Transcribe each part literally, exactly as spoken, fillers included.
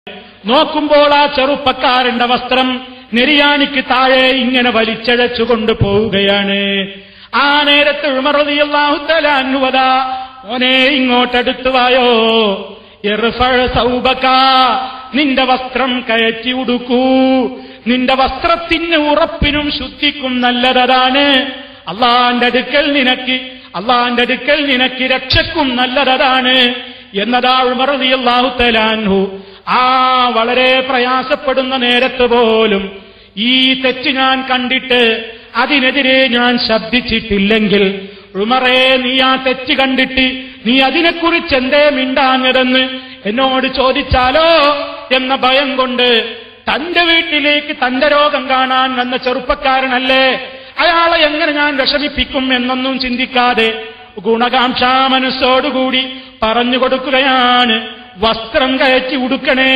നോക്കുമ്പോൾ ആ ചെറുപ്പക്കാരന്റെ വസ്ത്രം നെരിയാണിക്ക് താഴെ ഇങ്ങനെ വലിച്ചഴച്ചുകൊണ്ട് പോവുകയാണ്. ആ നേരത്ത് ഉമർ റളിയല്ലാഹു തആല അൻഹു വദാ മോനെ ഇങ്ങോട്ടടുത്തു വായോ, ഇർഫഅ സൗബക, നിന്റെ വസ്ത്രം കയറ്റി ഉടുക്കൂ, നിന്റെ വസ്ത്രത്തിന് ഉറപ്പിനും ശുദ്ധിക്കും നല്ലതാണ്. അള്ളാന്റെ അടുക്കൽ നിനക്ക് അള്ളാന്റെ അടുക്കൽ നിനക്ക് രക്ഷക്കും നല്ലതാണ് എന്നതാ ഉമർ റളിയല്ലാഹു തആല അൻഹു ആ വളരെ പ്രയാസപ്പെടുന്ന നേരത്ത് പോലും ഈ തെറ്റ് ഞാൻ കണ്ടിട്ട് അതിനെതിരെ ഞാൻ ശബ്ദിച്ചിട്ടില്ലെങ്കിൽ, ഉമറേ നീ ആ തെറ്റ് കണ്ടിട്ട് നീ അതിനെക്കുറിച്ച് എന്തേ മിണ്ടാഞ്ഞതെന്ന് എന്നോട് ചോദിച്ചാലോ എന്ന ഭയം കൊണ്ട് തന്റെ വീട്ടിലേക്ക് തന്റെ രോഗം കാണാൻ വന്ന ചെറുപ്പക്കാരനല്ലേ, അയാളെ എങ്ങനെ ഞാൻ വിഷമിപ്പിക്കും എന്നൊന്നും ചിന്തിക്കാതെ ഗുണകാംക്ഷാ മനസ്സോടുകൂടി പറഞ്ഞു കൊടുക്കുകയാണ്, വസ്ത്രം കയറ്റി ഉടുക്കണേ,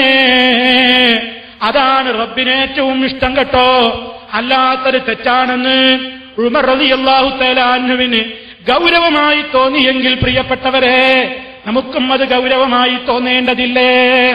അതാണ് റബ്ബിന് ഏറ്റവും ഇഷ്ടം കേട്ടോ, അല്ലാത്തൊരു തെറ്റാണെന്ന് ഉമർ റളിയല്ലാഹു തആല അൻഹുവിന് ഗൗരവമായി തോന്നിയെങ്കിൽ പ്രിയപ്പെട്ടവരെ നമുക്കും അത് ഗൗരവമായി തോന്നേണ്ടതില്ലേ?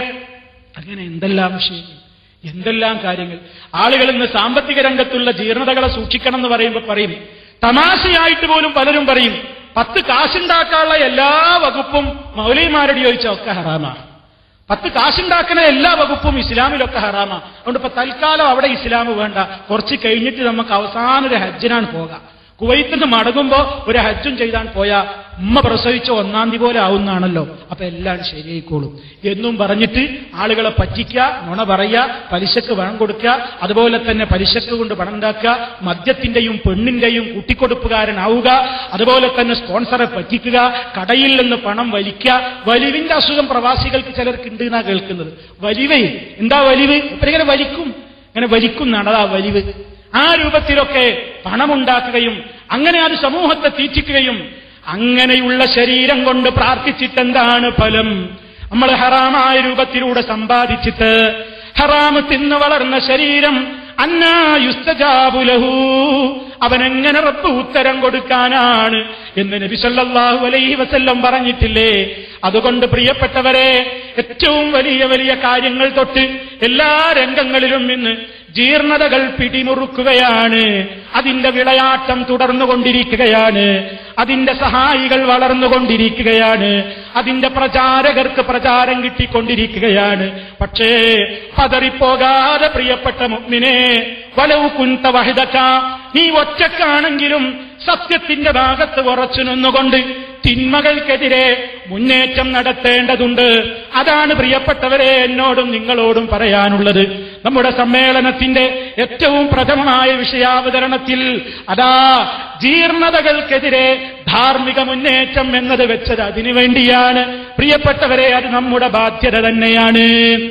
അങ്ങനെ എന്തെല്ലാം വിഷയങ്ങൾ, എന്തെല്ലാം കാര്യങ്ങൾ. ആളുകൾ ഇന്ന് സാമ്പത്തിക രംഗത്തുള്ള ജീർണതകളെ സൂക്ഷിക്കണം എന്ന് പറയുമ്പോൾ പറയും, തമാശയായിട്ട് പോലും പലരും പറയും, പത്ത് കാശുണ്ടാക്കാനുള്ള എല്ലാ വകുപ്പും മൗലവിമാരോട് ചോദിച്ചാൽ ഒക്കെ ഹറാമാണ്. പത്ത് കാശുണ്ടാക്കുന്ന എല്ലാ വകുപ്പും ഇസ്ലാമിലൊക്കെ ഹറാമാണ്. അതുകൊണ്ട് ഇപ്പൊ തൽക്കാലം അവിടെ ഇസ്ലാം വേണ്ട, കുറച്ച് കഴിഞ്ഞിട്ട് നമുക്ക് അവസാനം ഒരു ഹജ്ജിനാണ് പോകാം. കുവൈത്തിൽ നിന്ന് മടങ്ങുമ്പോ ഒരു ഹജ്ജും ചെയ്താൻ പോയാ ഉമ്മ പ്രസവിച്ച ഒന്നാം തീയതി പോലെ ആവുന്നാണല്ലോ, അപ്പൊ എല്ലാം ശരിയായിക്കോളും എന്നും പറഞ്ഞിട്ട് ആളുകളെ പറ്റിക്കുക, നുണ പറയുക, പലിശക്ക് പണം കൊടുക്കുക, അതുപോലെ തന്നെ പലിശക്ക് കൊണ്ട് പണം ഉണ്ടാക്കുക, മദ്യത്തിന്റെയും പെണ്ണിന്റെയും കൂട്ടിക്കൊടുപ്പുകാരനാവുക, അതുപോലെ തന്നെ സ്പോൺസറെ പറ്റിക്കുക, കടയിൽ നിന്ന് പണം വലിക്കുക. വലിവിന്റെ അസുഖം പ്രവാസികൾക്ക് ചിലർക്ക് ഉണ്ട് എന്നാ കേൾക്കുന്നത്. വലിവേ എന്താ വലിവ്? ഇങ്ങനെ വലിക്കും, ഇങ്ങനെ വലിക്കും നടതാ വലിവ്. ആ രൂപത്തിലൊക്കെ പണമുണ്ടാക്കുകയും അങ്ങനെ അത് സമൂഹത്തെ തീറ്റിക്കുകയും, അങ്ങനെയുള്ള ശരീരം കൊണ്ട് പ്രാർത്ഥിച്ചിട്ടെന്താണ് ഫലം? നമ്മൾ ഹറാമായ രൂപത്തിലൂടെ സമ്പാദിച്ചിട്ട് ഹറാമ് തിന്നു വളർന്ന ശരീരം അന്നാ യുസ്തജാബു ലഹു, അവനെങ്ങനെ റബ്ബ് ഉത്തരം കൊടുക്കാനാണ് എന്ന് നബി സല്ലല്ലാഹു അലൈഹി വസല്ലം പറഞ്ഞിട്ടില്ലേ? അതുകൊണ്ട് പ്രിയപ്പെട്ടവരെ, ഏറ്റവും വലിയ വലിയ കാര്യങ്ങൾ തൊട്ട് എല്ലാ രംഗങ്ങളിലും ഇന്ന് ജീർണതകൾ പിടിമുറുക്കുകയാണ്. അതിന്റെ വിളയാട്ടം തുടർന്നുകൊണ്ടിരിക്കുകയാണ്. അതിന്റെ സഹായികൾ വളർന്നുകൊണ്ടിരിക്കുകയാണ്. അതിന്റെ പ്രചാരകർക്ക് പ്രചാരം കിട്ടിക്കൊണ്ടിരിക്കുകയാണ്. പക്ഷേ പതറിപ്പോകാതെ പ്രിയപ്പെട്ട മുഅ്മിനേ, വലൗ കുൻത വഹദക, നീ ഒറ്റക്കാണെങ്കിലും സത്യത്തിന്റെ ഭാഗത്ത് ഉറച്ചു നിന്നുകൊണ്ട് തിന്മകൾക്കെതിരെ മുന്നേറ്റം നടത്തേണ്ടതുണ്ട്. അതാണ് പ്രിയപ്പെട്ടവരെ എന്നോടും നിങ്ങളോടും പറയാനുള്ളത്. നമ്മുടെ സമ്മേളനത്തിന്റെ ഏറ്റവും പ്രഥമമായ വിഷയാവതരണത്തിൽ അതാ ജീർണതകൾക്കെതിരെ ധാർമ്മിക മുന്നേറ്റം എന്നത് വെച്ചത് അതിനു വേണ്ടിയാണ്. പ്രിയപ്പെട്ടവരെ, അത് നമ്മുടെ ബാധ്യത തന്നെയാണ്.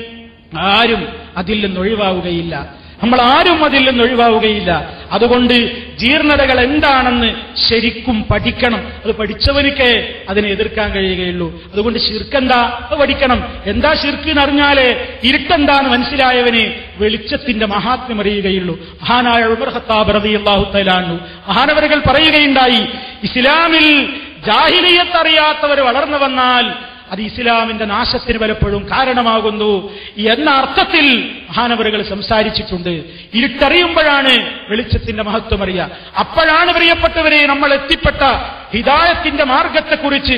ആരും അതിൽ നിന്ന് ഒഴിവാവുകയില്ല. നമ്മൾ ആരും അതിൽ നിന്ന് ഒഴിവാവുകയില്ല. അതുകൊണ്ട് ജീർണതകൾ എന്താണെന്ന് ശരിക്കും പഠിക്കണം. അത് പഠിച്ചവനിക്ക് അതിനെ എതിർക്കാൻ കഴിയുകയുള്ളൂ. അതുകൊണ്ട് ശിർക്കെന്താ അത് പഠിക്കണം. എന്താ ശിർക്ക് എന്നറിഞ്ഞാലേ ഇരുട്ടെന്താന്ന് മനസ്സിലായവന് വെളിച്ചത്തിന്റെ മഹാത്മ്യം അറിയുകയുള്ളൂ. മഹാനായ ഉമർ ഖത്താബ് റളിയല്ലാഹു തആല അൻഹു മഹാനവറുകൾ പറയുകയുണ്ടായി, ഇസ്ലാമിൽ ജാഹിലിയ്യത്ത് അറിയാത്തവർ വളർന്നു വന്നാൽ അത് ഇസ്ലാമിന്റെ നാശത്തിന് പലപ്പോഴും കാരണമാകുന്നു എന്ന അർത്ഥത്തിൽ മഹാനവറുകൾ സംസാരിച്ചിട്ടുണ്ട്. ഇരുട്ടറിയുമ്പോഴാണ് വെളിച്ചത്തിന്റെ മഹത്വം അറിയുക. അപ്പോഴാണ് പ്രിയപ്പെട്ടവരെ നമ്മൾ എത്തിപ്പെട്ട ഹിദായത്തിന്റെ മാർഗത്തെക്കുറിച്ച്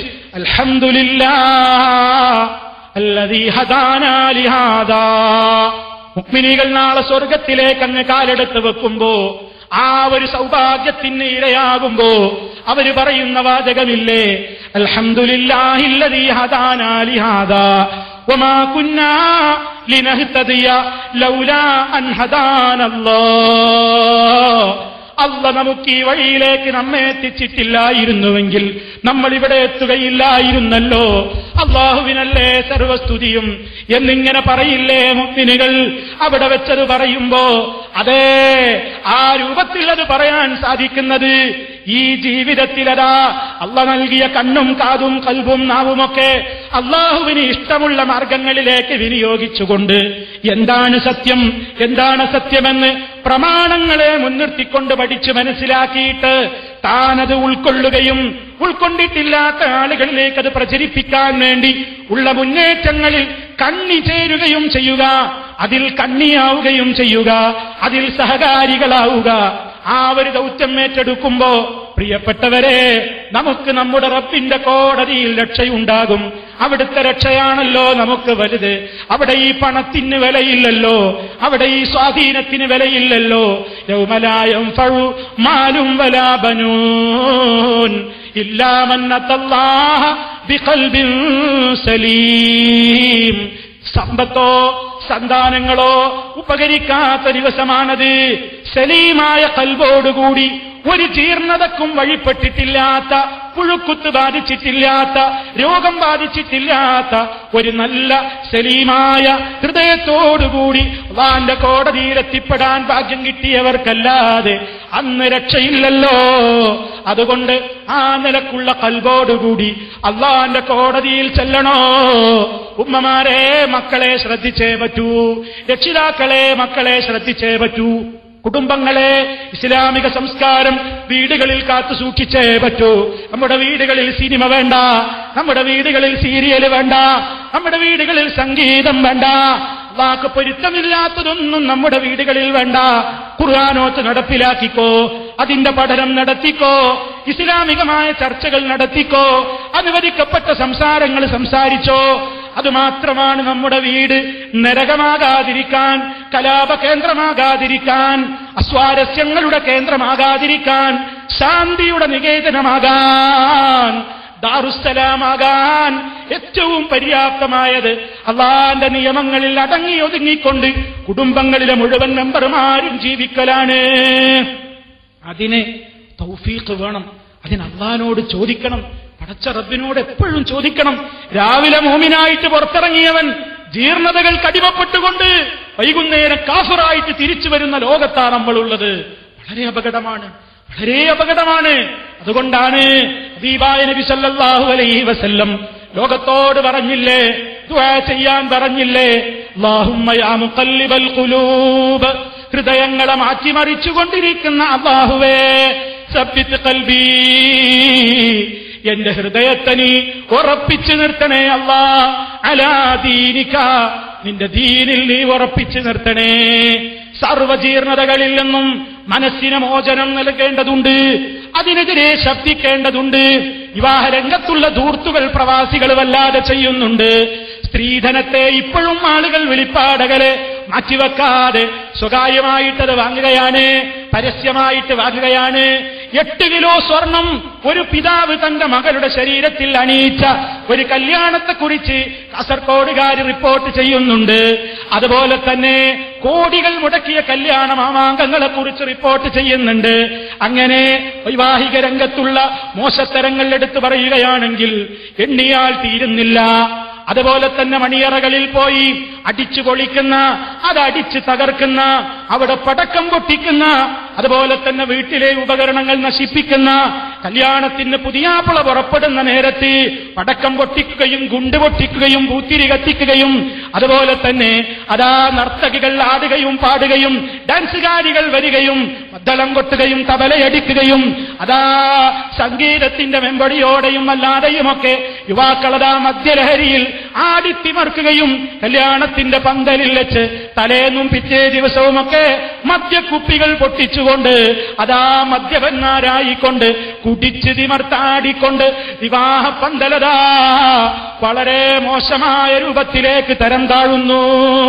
അൽഹംദുലില്ലാഹ് അല്ലദീ ഹദാനാ ലിഹാദാ. മുഅ്മിനീകൾ നാളെ സ്വർഗത്തിലേക്ക് അങ്ങ് കാലെടുത്ത് വെക്കുമ്പോ, ആ ഒരു സൗഭാഗ്യത്തിന് ഇരയാകുമ്പോ അവര് പറയുന്ന വാചകമില്ലേ, അൽഹംദുലില്ലാഹില്ലദീ ഹദാനാ ലിഹാദാ വമാ കുന്നാ ലിനഹ്തദിയ ലൗലാ അൻ ഹദാനല്ലാഹ്. അല്ലാഹ് നമുക്ക് ഈ വഴിയിലേക്ക് നമ്മെ എത്തിച്ചിട്ടില്ലായിരുന്നുവെങ്കിൽ നമ്മൾ ഇവിടെ എത്തുകയില്ലായിരുന്നല്ലോ. അല്ലാഹുവിനല്ലേ സർവസ്തുതിയും എന്നിങ്ങനെ പറയില്ലേ മുഅ്മിനുകൾ? അവിടെ വെച്ചത് പറയുമ്പോ അതേ ആ രൂപത്തിൽ അത് പറയാൻ സാധിക്കുന്നത് ഈ ജീവിതത്തിലതാ അല്ലാഹ് നൽകിയ കണ്ണും കാതും കൽബും നാവുമൊക്കെ അല്ലാഹുവിന് ഇഷ്ടമുള്ള മാർഗങ്ങളിലേക്ക് വിനിയോഗിച്ചുകൊണ്ട് എന്താണ് സത്യം, എന്താണ് സത്യമെന്ന് പ്രമാണങ്ങളെ മുൻനിർത്തിക്കൊണ്ട് പഠിച്ച് മനസ്സിലാക്കിയിട്ട് താനത് ഉൾക്കൊള്ളുകയും ഉൾക്കൊണ്ടിട്ടില്ലാത്ത ആളുകളിലേക്ക് അത് പ്രചരിപ്പിക്കാൻ വേണ്ടി ഉള്ള മുന്നേറ്റങ്ങളിൽ കണ്ണി ചേരുകയും ചെയ്യുക, അതിൽ കണ്ണിയാവുകയും ചെയ്യുക, അതിൽ സഹകാരികളാവുക. ആ ഒരു ദൗത്യം ഏറ്റെടുക്കുമ്പോ പ്രിയപ്പെട്ടവരെ, നമുക്ക് നമ്മുടെ റബ്ബിന്റെ കോടതിയിൽ രക്ഷയുണ്ടാകും. അവിടുത്തെ രക്ഷയാണല്ലോ നമുക്ക് വലുത്. അവിടെ ഈ പണത്തിന് വിലയില്ലല്ലോ, അവിടെ ഈ സ്വാധീനത്തിന് വിലയില്ലല്ലോ. യൗമ ലാ യൻഫഉ മാലും വലാ ബനൂൻ ഇല്ലാ മൻ അത്തല്ലാഹ ബിഖൽബിൻ സലീം. സമ്പത്തോ സന്താനങ്ങളോ ഉപകരിക്കാത്ത ദിവസമാണത്. സലീമായ ഖൽബോടുകൂടി, ഒരു ജീർണതക്കും വഴിപ്പെട്ടിട്ടില്ലാത്ത, പുഴുക്കുത്ത് ബാധിച്ചിട്ടില്ലാത്ത, രോഗം ബാധിച്ചിട്ടില്ലാത്ത ഒരു നല്ല സലീമായ ഹൃദയത്തോടുകൂടി അല്ലാഹുവിന്റെ കോടതിയിലെത്തിപ്പെടാൻ ഭാഗ്യം കിട്ടിയവർക്കല്ലാതെ അന്ന് രക്ഷയില്ലല്ലോ. അതുകൊണ്ട് ആ നിലക്കുള്ള ഖൽബോടുകൂടി അല്ലാഹുവിന്റെ കോടതിയിൽ ചെല്ലണോ? ഉമ്മമാരെ, മക്കളെ ശ്രദ്ധിച്ചേ പറ്റൂ. രക്ഷിതാക്കളെ, മക്കളെ ശ്രദ്ധിച്ചേ പറ്റൂ. കുടുംബങ്ങളെ, ഇസ്ലാമിക സംസ്കാരം വീടുകളിൽ കാത്തു സൂക്ഷിച്ചേ പറ്റൂ. നമ്മുടെ വീടുകളിൽ സിനിമ വേണ്ട, നമ്മുടെ വീടുകളിൽ സീരിയൽ വേണ്ട, നമ്മുടെ വീടുകളിൽ സംഗീതം വേണ്ട, വാക്ക് പൊരുത്തമില്ലാത്തതൊന്നും നമ്മുടെ വീടുകളിൽ വേണ്ട. ഖുർആനോത്ത് നടപ്പിലാക്കിക്കോ, അതിന്റെ പഠനം നടത്തിക്കോ, ഇസ്ലാമികമായ ചർച്ചകൾ നടത്തിക്കോ, അനുവദിക്കപ്പെട്ട സംസാരങ്ങൾ സംസാരിച്ചോ. അതുമാത്രമാണ് നമ്മുടെ വീട് നരകമാകാതിരിക്കാൻ, കലാപ കേന്ദ്രമാകാതിരിക്കാൻ, അസ്വാരസ്യങ്ങളുടെ കേന്ദ്രമാകാതിരിക്കാൻ, ശാന്തിയുടെ നികേതനമാകാൻ, ദാറുസ്സലാമാകാൻ ഏറ്റവും പര്യാപ്തമായത് അല്ലാഹുവിന്റെ നിയമങ്ങളിൽ അടങ്ങി ഒതുങ്ങിക്കൊണ്ട് കുടുംബങ്ങളിലെ മുഴുവൻ മെമ്പർമാരും ജീവിക്കലാണ്. അതിന് തൗഫീഖ് വേണം. അതിന് അല്ലാഹുവിനോട് ചോദിക്കണം, പടച്ച റബ്ബിനോട് എപ്പോഴും ചോദിക്കണം. രാവിലെ മോമിനായിട്ട് പുറത്തിറങ്ങിയവൻ ജീർണതകൾക്ക് അടിമപ്പെട്ടുകൊണ്ട് വൈകുന്നേരം കാഫിറായിട്ട് തിരിച്ചു വരുന്ന ലോകത്താണ് നമ്മളുള്ളത്. വളരെ അപകടമാണ്, വളരെ അപകടമാണ്. അതുകൊണ്ടാണ് ഹബീബായ നബി സല്ലല്ലാഹു അലൈഹി വസല്ലം ലോകത്തോട് പറഞ്ഞില്ലേ, ദുആ ചെയ്യാൻ പറഞ്ഞില്ലേ, അല്ലാഹുമ്മ യാ മുഖല്ലിബൽ ഖുലൂബ്, ഹൃദയങ്ങളെ മാറ്റിമറിച്ചുകൊണ്ടിരിക്കുന്ന അല്ലാഹുവേ, സബ്ബിത് ഖൽബി, എന്റെ ഹൃദയത്തെ നീ ഉറപ്പിച്ചു നിർത്തണേ അല്ലാ, അലാ ദീനിക, നിന്റെ ദീനിൽ നീ ഉറപ്പിച്ചു നിർത്തണേ. സർവജീർണതകളിൽ നിന്നും മനസ്സിന് മോചനം നൽകേണ്ടതുണ്ട്, അതിനെതിരെ ശബ്ദിക്കേണ്ടതുണ്ട്. വിവാഹ രംഗത്തുള്ള ധൂർത്തുകൾ പ്രവാസികൾ വല്ലാതെ ചെയ്യുന്നുണ്ട്. സ്ത്രീധനത്തെ ഇപ്പോഴും ആളുകൾ വെളിപ്പാടകലെ മാറ്റിവെക്കാതെ സ്വകാര്യമായിട്ടത് വാങ്ങുകയാണ്, പരസ്യമായിട്ട് വാങ്ങുകയാണ്. എട്ട് കിലോ സ്വർണം ഒരു പിതാവ് തന്റെ മകളുടെ ശരീരത്തിൽ അണിയിച്ച ഒരു കല്യാണത്തെക്കുറിച്ച് കാസർകോടുകാർ റിപ്പോർട്ട് ചെയ്യുന്നുണ്ട്. അതുപോലെ തന്നെ കോടികൾ മുടക്കിയ കല്യാണ മാമാങ്കങ്ങളെ കുറിച്ച് റിപ്പോർട്ട് ചെയ്യുന്നുണ്ട്. അങ്ങനെ വൈവാഹിക രംഗത്തുള്ള മോശത്തരങ്ങൾ എടുത്തു പറയുകയാണെങ്കിൽ എണ്ണിയാൽ തീരുന്നില്ല. അതുപോലെ തന്നെ മണിയറകളിൽ പോയി അടിച്ചു പൊളിക്കുന്ന, അത് അടിച്ച് തകർക്കുന്ന, അവിടെ പടക്കം പൊട്ടിക്കുന്ന, അതുപോലെ തന്നെ വീട്ടിലെ ഉപകരണങ്ങൾ നശിപ്പിക്കുന്ന, കല്യാണത്തിന് പുതിയാപ്പിള പുറപ്പെടുന്ന നേരത്ത് പടക്കം പൊട്ടിക്കുകയും ഗുണ്ട് പൊട്ടിക്കുകയും പൂത്തിരി കത്തിക്കുകയും, അതുപോലെ തന്നെ അതാ നർത്തകികൾ ആടുകയും പാടുകയും ഡാൻസുകാരികൾ വരികയും മദ്ദളം കൊട്ടുകയും തബലയടിക്കുകയും, അതാ സംഗീതത്തിന്റെ മെമ്പടിയോടെയും അല്ലാതെയുമൊക്കെ യുവാക്കളതാ മദ്യലഹരിയിൽ ആടിത്തിമർക്കുകയും കല്യാണത്തിന്റെ പന്തലിൽ വെച്ച് തലേന്നും പിറ്റേ ദിവസവുമൊക്കെ മദ്യക്കുപ്പികൾ പൊട്ടിച്ചുകൊണ്ട് അതാ മദ്യപന്മാരായിക്കൊണ്ട് കുടിച്ച് തിമർത്താടിക്കൊണ്ട് വിവാഹ പന്തലതാ വളരെ മോശമായ രൂപത്തിലേക്ക് തരം താഴുന്നു.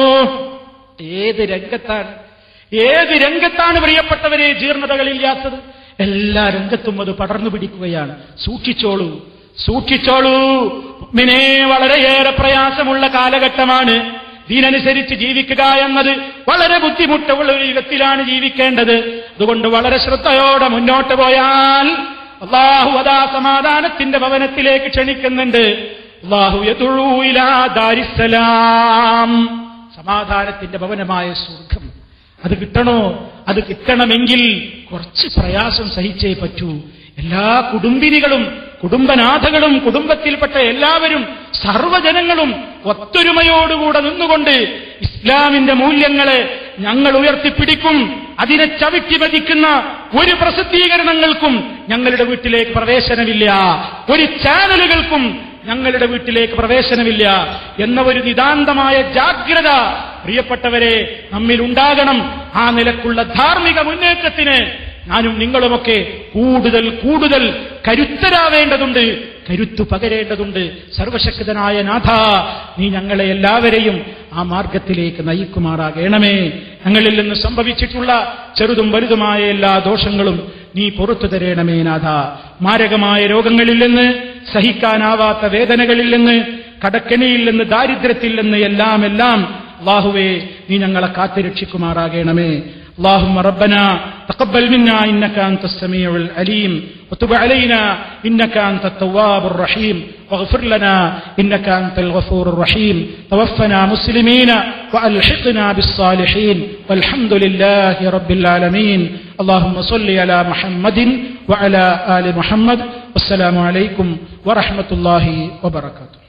ഏത് രംഗത്താണ് ഏത് രംഗത്താണ് പ്രിയപ്പെട്ടവരെ ജീർണതകളില്ലാത്തത്? എല്ലാ രംഗത്തും അത് പടർന്നു പിടിക്കുകയാണ്. സൂക്ഷിച്ചോളൂ, സൂക്ഷിച്ചോളൂ. മുഅ്മിനേ, വളരെയേറെ പ്രയാസമുള്ള കാലഘട്ടമാണ്. ദീനനുസരിച്ച് ജീവിക്കുക എന്നത് വളരെ ബുദ്ധിമുട്ടുള്ള ഒരു യുഗത്തിലാണ് ജീവിക്കേണ്ടത്. അതുകൊണ്ട് വളരെ ശ്രദ്ധയോടെ മുന്നോട്ട് പോയാൽ അല്ലാഹു അതാ സമാധാനത്തിന്റെ ഭവനത്തിലേക്ക് ക്ഷണിക്കുന്നുണ്ട്. അല്ലാഹു യദഉ ഇലാ ദാരിസ്സലാം, സമാധാനത്തിന്റെ ഭവനമായ സ്വർഗം. അത് കിട്ടണോ? അത് കിട്ടണമെങ്കിൽ കുറച്ച് പ്രയാസം സഹിച്ചേ പറ്റൂ. എല്ലാ കുടുംബിനികളും കുടുംബനാഥകളും കുടുംബത്തിൽപ്പെട്ട എല്ലാവരും സർവ്വജനങ്ങളും ഒത്തൊരുമയോടുകൂടെ നിന്നുകൊണ്ട് ഇസ്ലാമിന്റെ മൂല്യങ്ങളെ ഞങ്ങൾ ഉയർത്തിപ്പിടിക്കും. അതിനെ ചവിട്ടി വധിക്കുന്ന ഒരു പ്രസിദ്ധീകരണങ്ങൾക്കും ഞങ്ങളുടെ വീട്ടിലേക്ക് പ്രവേശനമില്ല, ഒരു ചാനലുകൾക്കും ഞങ്ങളുടെ വീട്ടിലേക്ക് പ്രവേശനമില്ല എന്ന ഒരു നിതാന്തമായ ജാഗ്രത പ്രിയപ്പെട്ടവരെ നമ്മിൽ ഉണ്ടാകണം. ആ നിലക്കുള്ള ധാർമ്മിക മുന്നേറ്റത്തിന് ഞാനും നിങ്ങളുമൊക്കെ കൂടുതൽ കൂടുതൽ കരുത്തരാവേണ്ടതുണ്ട്, കരുത്തു പകരേണ്ടതുണ്ട്. സർവശക്തനായ നാഥ, നീ ഞങ്ങളെ എല്ലാവരെയും ആ മാർഗത്തിലേക്ക് നയിക്കുമാറാകണമേ. ഞങ്ങളിൽ നിന്ന് സംഭവിച്ചിട്ടുള്ള ചെറുതും വലുതുമായ എല്ലാ ദോഷങ്ങളും നീ പുറത്തു തരേണമേ നാഥ. മാരകമായ രോഗങ്ങളിൽ നിന്ന്, സഹിക്കാനാവാത്ത വേദനകളിൽ നിന്ന്, കടക്കെണിയിൽ നിന്ന്, ദാരിദ്ര്യത്തിൽ നിന്ന് എല്ലാം എല്ലാം അല്ലാഹുവേ നീ ഞങ്ങളെ കാത്തുരക്ഷിക്കുമാറാകണമേ. اللهم ربنا تقبل منا إنك أنت السميع العليم وتب علينا إنك أنت التواب الرحيم واغفر لنا إنك أنت الغفور الرحيم. توفنا مسلمين وألحقنا بالصالحين والحمد لله رب العالمين. اللهم صل على محمد وعلى آل محمد. والسلام عليكم ورحمة الله وبركاته.